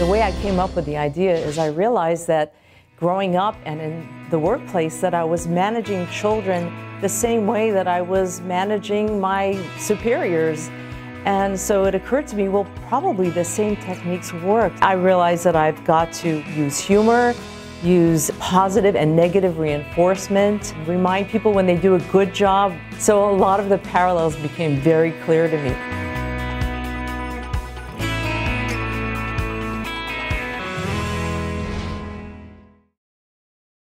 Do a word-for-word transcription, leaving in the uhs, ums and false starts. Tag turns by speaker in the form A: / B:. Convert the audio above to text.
A: The way I came up with the idea is I realized that growing up and in the workplace that I was managing children the same way that I was managing my superiors. And so it occurred to me, well, probably the same techniques work. I realized that I've got to use humor, use positive and negative reinforcement, remind people when they do a good job. So a lot of the parallels became very clear to me.